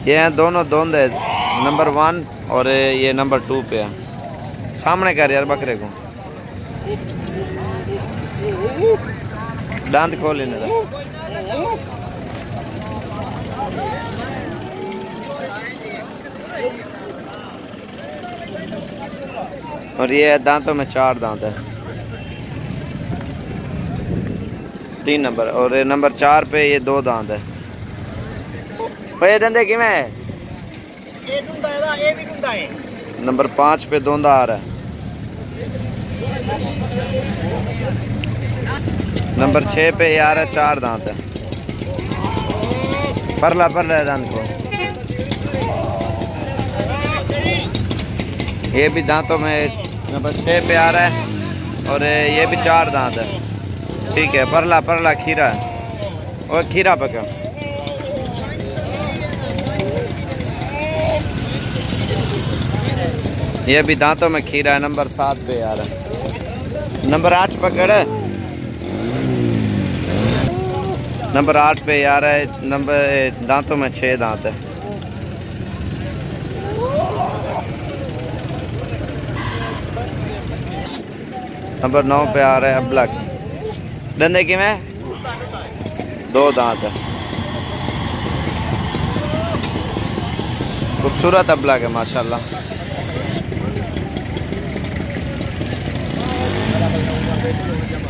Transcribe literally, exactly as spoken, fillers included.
ये हैं दोनों दोंदे, नंबर वन और ये नंबर टू पे है। सामने कर यार बकरे को, दांत खोल लेने का। और ये दांतों में चार दांत है, तीन नंबर और नंबर चार पे ये दो दांत है। ये डंडे कि में नंबर पाँच पे दोंदा आ रहा है, नंबर छः पे ये आ रहा है चार दांत है। परला परला दांत को, ये भी दांतों में नंबर छः पे आ रहा है और ये भी चार दांत है। ठीक है, परला परला खीरा है और खीरा पका। ये भी दांतों में खीरा है, नंबर सात पे आ रहा है। नंबर आठ पकड़ है, नंबर आठ पे आ रहा है, नंबर दांतों में छः दांत है। नंबर नौ पे आ रहा है अबलक, डंडे की में दो दांत है। खूबसूरत अबलक है माशाल्लाह।